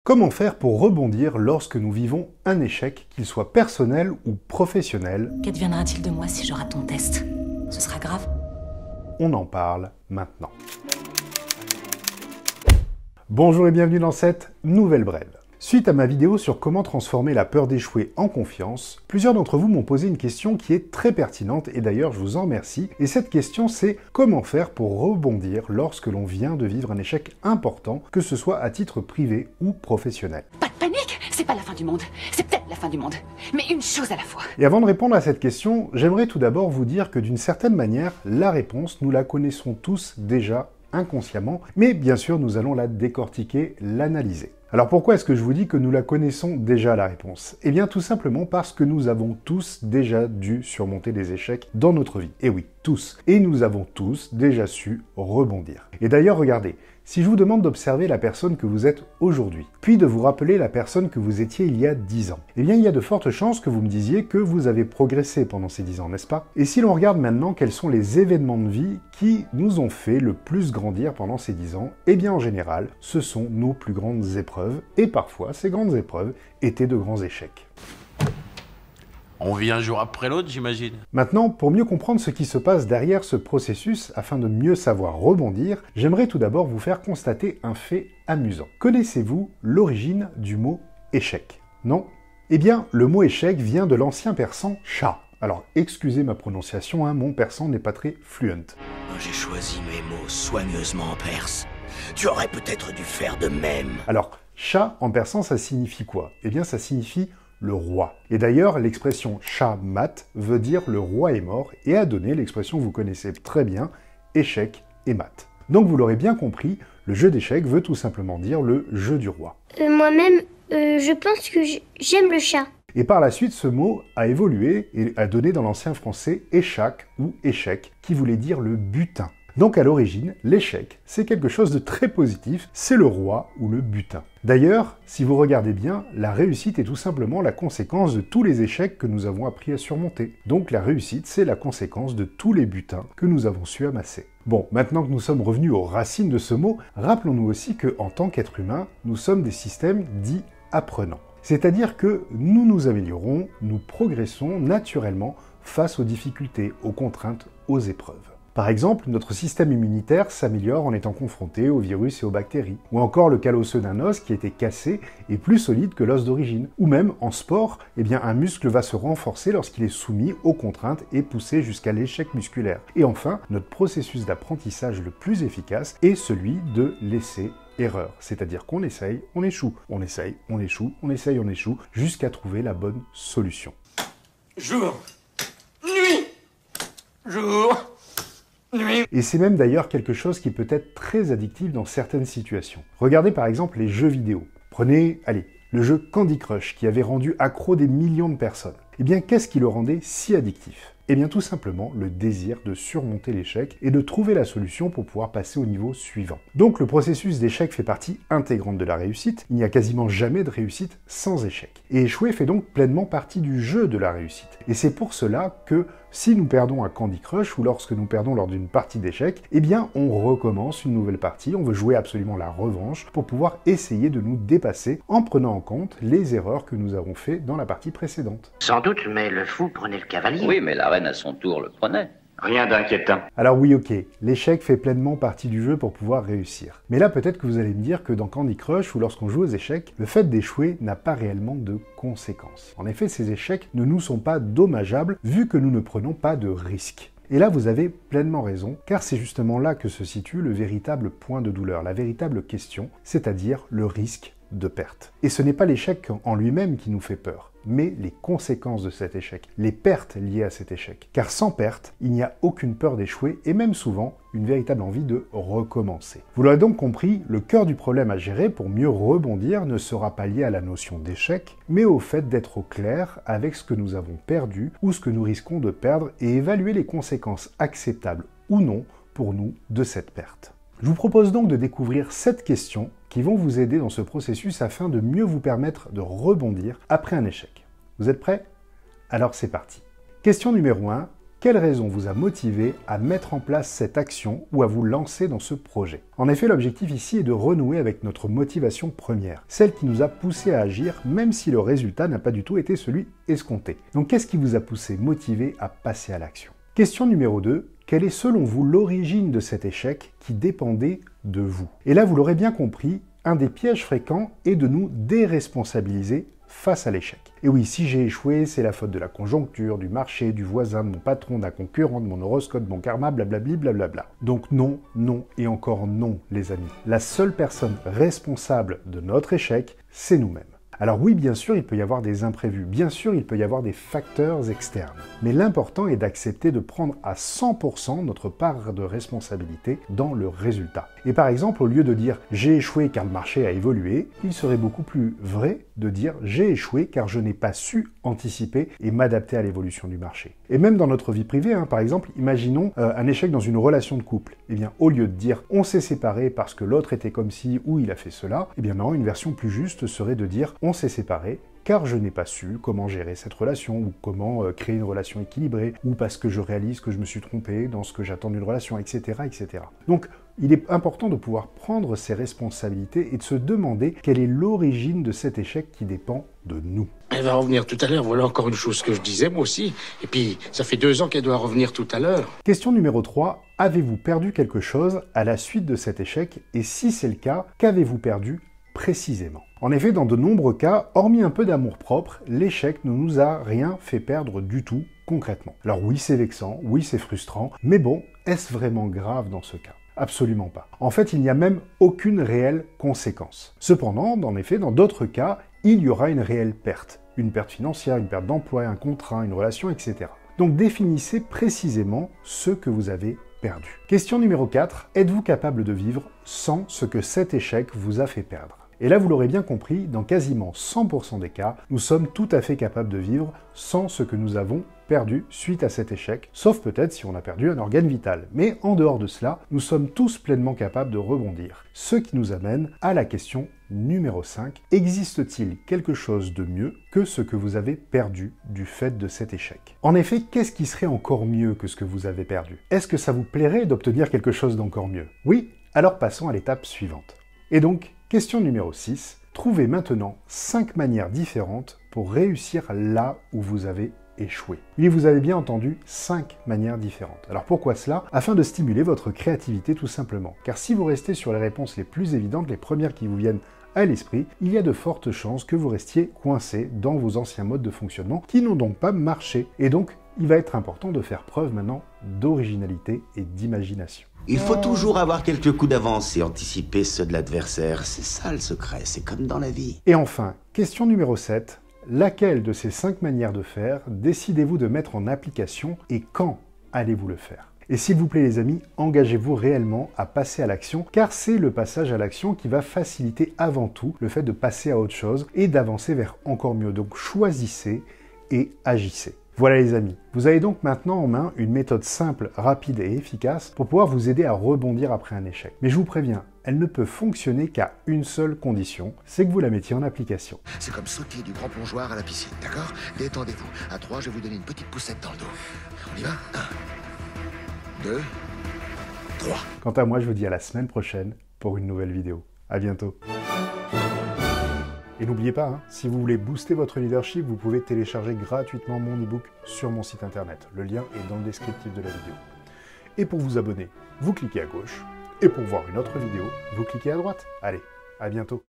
Comment faire pour rebondir lorsque nous vivons un échec, qu'il soit personnel ou professionnel? Qu'adviendra-t-il de moi si je rate ton test? Ce sera grave? On en parle maintenant. Bonjour et bienvenue dans cette nouvelle brève. Suite à ma vidéo sur comment transformer la peur d'échouer en confiance, plusieurs d'entre vous m'ont posé une question qui est très pertinente et d'ailleurs je vous en remercie. Et cette question c'est comment faire pour rebondir lorsque l'on vient de vivre un échec important, que ce soit à titre privé ou professionnel. Pas de panique, c'est pas la fin du monde. C'est peut-être la fin du monde, mais une chose à la fois. Et avant de répondre à cette question, j'aimerais tout d'abord vous dire que d'une certaine manière, la réponse, nous la connaissons tous déjà inconsciemment, mais bien sûr nous allons la décortiquer, l'analyser. Alors pourquoi est-ce que je vous dis que nous la connaissons déjà la réponse? Eh bien tout simplement parce que nous avons tous déjà dû surmonter des échecs dans notre vie. Et oui, tous. Et nous avons tous déjà su rebondir. Et d'ailleurs regardez, si je vous demande d'observer la personne que vous êtes aujourd'hui, puis de vous rappeler la personne que vous étiez il y a 10 ans, eh bien il y a de fortes chances que vous me disiez que vous avez progressé pendant ces 10 ans, n'est-ce pas? Et si l'on regarde maintenant quels sont les événements de vie qui nous ont fait le plus grandir pendant ces 10 ans, eh bien en général, ce sont nos plus grandes épreuves, et parfois ces grandes épreuves étaient de grands échecs. On vit un jour après l'autre, j'imagine. Maintenant, pour mieux comprendre ce qui se passe derrière ce processus, afin de mieux savoir rebondir, j'aimerais tout d'abord vous faire constater un fait amusant. Connaissez-vous l'origine du mot échec? Non? Eh bien, le mot échec vient de l'ancien persan sha. Alors, excusez ma prononciation, mon persan n'est pas très fluent. J'ai choisi mes mots soigneusement en perse. Tu aurais peut-être dû faire de même. Alors, sha en persan, ça signifie quoi? Eh bien, ça signifie le roi. Et d'ailleurs, l'expression Shah mat veut dire le roi est mort et a donné l'expression que vous connaissez très bien, échec et mat. Donc vous l'aurez bien compris, le jeu d'échecs veut tout simplement dire le jeu du roi. Moi-même, je pense que j'aime le chat. Et par la suite, ce mot a évolué et a donné dans l'ancien français échac ou échec, qui voulait dire le butin. Donc à l'origine, l'échec, c'est quelque chose de très positif, c'est le roi ou le butin. D'ailleurs, si vous regardez bien, la réussite est tout simplement la conséquence de tous les échecs que nous avons appris à surmonter. Donc la réussite, c'est la conséquence de tous les butins que nous avons su amasser. Bon, maintenant que nous sommes revenus aux racines de ce mot, rappelons-nous aussi qu'en tant qu'être humain, nous sommes des systèmes dits apprenants. C'est-à-dire que nous nous améliorons, nous progressons naturellement face aux difficultés, aux contraintes, aux épreuves. Par exemple, notre système immunitaire s'améliore en étant confronté aux virus et aux bactéries. Ou encore le cal osseux d'un os qui était cassé est plus solide que l'os d'origine. Ou même, en sport, eh bien, un muscle va se renforcer lorsqu'il est soumis aux contraintes et poussé jusqu'à l'échec musculaire. Et enfin, notre processus d'apprentissage le plus efficace est celui de l'essai-erreur. C'est-à-dire qu'on essaye, on échoue. On essaye, on échoue, on essaye, on échoue, jusqu'à trouver la bonne solution. Jour, nuit, jour. Et c'est même d'ailleurs quelque chose qui peut être très addictif dans certaines situations. Regardez par exemple les jeux vidéo. Prenez, le jeu Candy Crush qui avait rendu accro des millions de personnes. Eh bien, qu'est-ce qui le rendait si addictif? Eh bien, tout simplement le désir de surmonter l'échec et de trouver la solution pour pouvoir passer au niveau suivant. Donc, le processus d'échec fait partie intégrante de la réussite. Il n'y a quasiment jamais de réussite sans échec. Et échouer fait donc pleinement partie du jeu de la réussite. Et c'est pour cela que si nous perdons à Candy Crush ou lorsque nous perdons lors d'une partie d'échecs, eh bien, on recommence une nouvelle partie. On veut jouer absolument la revanche pour pouvoir essayer de nous dépasser en prenant en compte les erreurs que nous avons faites dans la partie précédente. Sans doute, mais le fou prenait le cavalier. Oui, mais la reine à son tour le prenait. Rien d'inquiétant. Alors oui, ok, l'échec fait pleinement partie du jeu pour pouvoir réussir. Mais là, peut-être que vous allez me dire que dans Candy Crush ou lorsqu'on joue aux échecs, le fait d'échouer n'a pas réellement de conséquences. En effet, ces échecs ne nous sont pas dommageables vu que nous ne prenons pas de risques. Et là, vous avez pleinement raison, car c'est justement là que se situe le véritable point de douleur, la véritable question, c'est-à-dire le risque de perte. Et ce n'est pas l'échec en lui-même qui nous fait peur, mais les conséquences de cet échec, les pertes liées à cet échec. Car sans perte, il n'y a aucune peur d'échouer et même souvent une véritable envie de recommencer. Vous l'aurez donc compris, le cœur du problème à gérer pour mieux rebondir ne sera pas lié à la notion d'échec, mais au fait d'être au clair avec ce que nous avons perdu ou ce que nous risquons de perdre et évaluer les conséquences acceptables ou non pour nous de cette perte. Je vous propose donc de découvrir 7 questions qui vont vous aider dans ce processus afin de mieux vous permettre de rebondir après un échec. Vous êtes prêts? Alors c'est parti. Question numéro 1. Quelle raison vous a motivé à mettre en place cette action ou à vous lancer dans ce projet? En effet, l'objectif ici est de renouer avec notre motivation première, celle qui nous a poussé à agir même si le résultat n'a pas du tout été celui escompté. Donc qu'est-ce qui vous a poussé, motivé à passer à l'action? Question numéro 2. Quelle est selon vous l'origine de cet échec qui dépendait de vous? Et là, vous l'aurez bien compris, un des pièges fréquents est de nous déresponsabiliser face à l'échec. Et oui, si j'ai échoué, c'est la faute de la conjoncture, du marché, du voisin, de mon patron, d'un concurrent, de mon horoscope, de mon karma, blablabli, blablabla. Donc non, non et encore non, les amis. La seule personne responsable de notre échec, c'est nous-mêmes. Alors oui, bien sûr, il peut y avoir des imprévus, bien sûr, il peut y avoir des facteurs externes. Mais l'important est d'accepter de prendre à 100% notre part de responsabilité dans le résultat. Et par exemple, au lieu de dire « j'ai échoué car le marché a évolué », il serait beaucoup plus vrai de dire « j'ai échoué car je n'ai pas su anticiper et m'adapter à l'évolution du marché ». Et même dans notre vie privée, par exemple, imaginons un échec dans une relation de couple. Eh bien, au lieu de dire « on s'est séparés parce que l'autre était comme ci ou il a fait cela », eh bien maintenant, une version plus juste serait de dire « on s'est séparés car je n'ai pas su comment gérer cette relation ou comment créer une relation équilibrée ou parce que je réalise que je me suis trompé dans ce que j'attends d'une relation, etc., etc. » Donc, il est important de pouvoir prendre ses responsabilités et de se demander quelle est l'origine de cet échec qui dépend de nous. Elle va revenir tout à l'heure, voilà encore une chose que je disais moi aussi. Et puis, ça fait 2 ans qu'elle doit revenir tout à l'heure. Question numéro 3. Avez-vous perdu quelque chose à la suite de cet échec? Et si c'est le cas, qu'avez-vous perdu précisément? En effet, dans de nombreux cas, hormis un peu d'amour-propre, l'échec ne nous a rien fait perdre du tout, concrètement. Alors oui, c'est vexant, oui, c'est frustrant, mais bon, est-ce vraiment grave dans ce cas? Absolument pas. En fait, il n'y a même aucune réelle conséquence. Cependant, en effet, dans d'autres cas, il y aura une réelle perte. Une perte financière, une perte d'emploi, un contrat, une relation, etc. Donc définissez précisément ce que vous avez perdu. Question numéro 4. Êtes-vous capable de vivre sans ce que cet échec vous a fait perdre? Et là, vous l'aurez bien compris, dans quasiment 100% des cas, nous sommes tout à fait capables de vivre sans ce que nous avons perdu suite à cet échec, sauf peut-être si on a perdu un organe vital. Mais en dehors de cela, nous sommes tous pleinement capables de rebondir. Ce qui nous amène à la question numéro 5. Existe-t-il quelque chose de mieux que ce que vous avez perdu du fait de cet échec? En effet, qu'est-ce qui serait encore mieux que ce que vous avez perdu? Est-ce que ça vous plairait d'obtenir quelque chose d'encore mieux? Oui? Alors passons à l'étape suivante. Et donc, question numéro 6. Trouvez maintenant 5 manières différentes pour réussir là où vous avez échoué. Oui, vous avez bien entendu, 5 manières différentes. Alors pourquoi cela? Afin de stimuler votre créativité tout simplement. Car si vous restez sur les réponses les plus évidentes, les premières qui vous viennent à l'esprit, il y a de fortes chances que vous restiez coincé dans vos anciens modes de fonctionnement qui n'ont donc pas marché. Et donc, il va être important de faire preuve maintenant d'originalité et d'imagination. Il faut toujours avoir quelques coups d'avance et anticiper ceux de l'adversaire. C'est ça le secret, c'est comme dans la vie. Et enfin, question numéro 7. Laquelle de ces 5 manières de faire décidez-vous de mettre en application et quand allez-vous le faire? Et s'il vous plaît les amis, engagez-vous réellement à passer à l'action, car c'est le passage à l'action qui va faciliter avant tout le fait de passer à autre chose et d'avancer vers encore mieux. Donc choisissez et agissez. Voilà les amis, vous avez donc maintenant en main une méthode simple, rapide et efficace pour pouvoir vous aider à rebondir après un échec. Mais je vous préviens, elle ne peut fonctionner qu'à une seule condition, c'est que vous la mettiez en application. C'est comme sauter du grand plongeoir à la piscine, d'accord? Détendez-vous. À 3, je vais vous donner une petite poussette dans le dos. On y va? 1, 2, 3. Quant à moi, je vous dis à la semaine prochaine pour une nouvelle vidéo. À bientôt. Et n'oubliez pas, si vous voulez booster votre leadership, vous pouvez télécharger gratuitement mon e-book sur mon site internet. Le lien est dans le descriptif de la vidéo. Et pour vous abonner, vous cliquez à gauche. Et pour voir une autre vidéo, vous cliquez à droite. Allez, à bientôt.